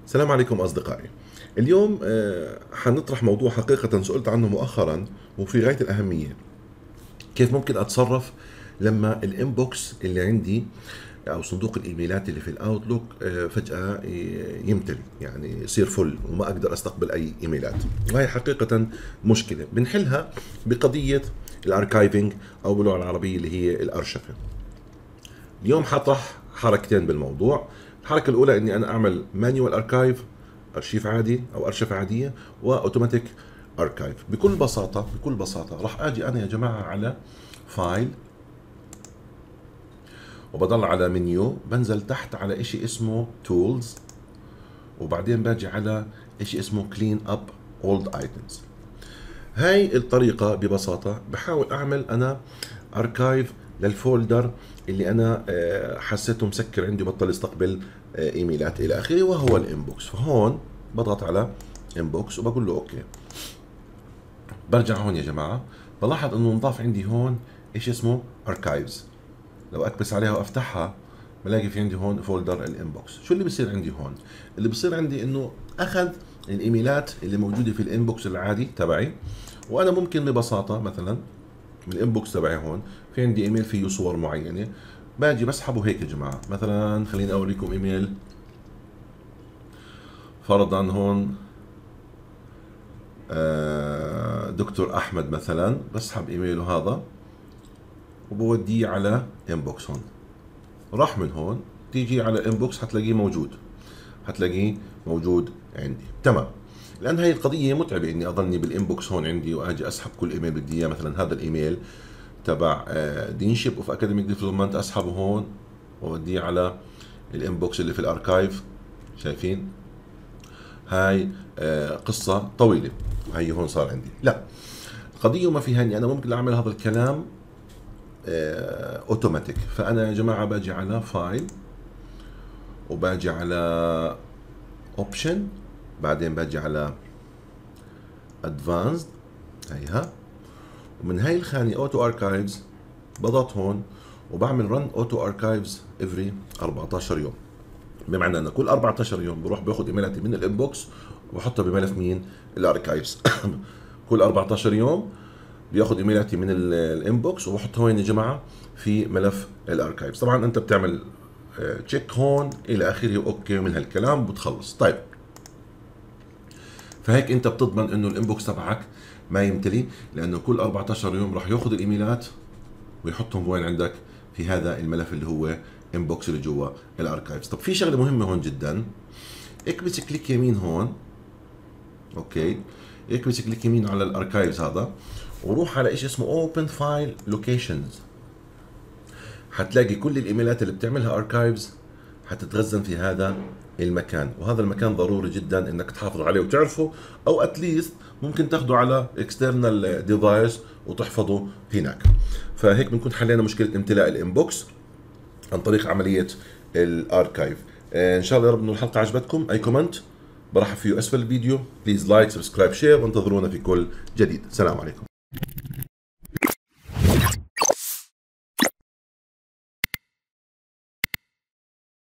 السلام عليكم أصدقائي. اليوم حنطرح موضوع حقيقة سئلت عنه مؤخرا وفي غاية الأهمية. كيف ممكن أتصرف لما الإنبوكس اللي عندي أو صندوق الإيميلات اللي في الأوتلوك فجأة يمتلي، يعني يصير فل وما أقدر أستقبل أي إيميلات. وهي حقيقة مشكلة بنحلها بقضية الأركايفنج أو باللغة العربية اللي هي الأرشفة. اليوم حطرح حركتين بالموضوع. الحركة الأولى إني أنا أعمل مانيوال أركايف، أرشيف عادي أو أرشفة عادية، وأوتوماتيك أركايف. بكل بساطة راح أجي أنا يا جماعة على فايل، وبضل على منيو، بنزل تحت على إشي اسمه تولز، وبعدين باجي على إشي اسمه كلين أب أولد أيتمز. هاي الطريقة ببساطة بحاول أعمل أنا أركايف للفولدر اللي أنا حسيته مسكر عندي وبطل يستقبل إيميلات إلى آخره، وهو الإنبوكس. فهون بضغط على إنبوكس وبقول له أوكي. برجع هون يا جماعة، بلاحظ إنه نضاف عندي هون إيش اسمه أركايفز. لو أكبس عليها وأفتحها بلاقي في عندي هون فولدر الإنبوكس. شو اللي بصير عندي هون؟ اللي بصير عندي إنه أخذ الإيميلات اللي موجودة في الإنبوكس العادي تبعي، وأنا ممكن ببساطة مثلا من الانبوكس تبعي هون في عندي ايميل فيه صور معينه، باجي بسحبه هيك يا جماعه. مثلا خليني اوريكم ايميل، فرضا هون دكتور احمد مثلا، بسحب ايميله هذا وبوديه على انبوكس. هون راح من هون تيجي على انبوكس هتلاقيه موجود عندي. تمام. لان هاي القضيه متعبه اني اضلني بالانبوكس هون عندي واجي اسحب كل ايميل بدي اياه. مثلا هذا الايميل تبع دينشيب اوف اكاديميك ديفلوبمنت، اسحبه هون واوديه على الانبوكس اللي في الاركايف. شايفين؟ هاي قصة طويلة. هي هون صار عندي. لا، القضية وما فيها اني انا ممكن اعمل هذا الكلام اوتوماتيك. فانا يا جماعة باجي على فايل، وباجي على اوبشن، بعدين باجي على ادفانسد، هيها، ومن هاي الخانة اوتو اركايفز بضغط هون وبعمل رن اوتو اركايفز افري 14 يوم. بمعنى انه كل 14 يوم بروح باخذ ايميلاتي من الانبوكس وبحطها بملف مين؟ الاركايفز. كل 14 يوم بياخذ ايميلاتي من الانبوكس وبحطها وين يا جماعه؟ في ملف الاركايفز. طبعا انت بتعمل تشيك هون الى اخره، اوكي من هالكلام بتخلص. طيب، فهيك انت بتضمن انه الانبوكس تبعك ما يمتلي، لانه كل 14 يوم راح ياخذ الايميلات ويحطهم وين عندك؟ في هذا الملف اللي هو انبوكس اللي جوا الاركايفز. طب في شغله مهمه هون جدا، اكبس كليك يمين هون، اوكي، اكبس كليك يمين على الاركايفز هذا، وروح على شيء اسمه اوبن فايل لوكيشنز. حتلاقي كل الايميلات اللي بتعملها اركايفز حتتخزن في هذا المكان، وهذا المكان ضروري جدا انك تحافظ عليه وتعرفه، او اتليست ممكن تاخده على اكسترنال ديفايس وتحفظه هناك. فهيك بنكون حلينا مشكله امتلاء الانبوكس عن طريق عمليه الاركايف. ان شاء الله يا رب انه الحلقه عجبتكم. اي كومنت برحب فيه اسفل الفيديو. بليز لايك، سبسكرايب، شير، وانتظرونا في كل جديد. السلام عليكم.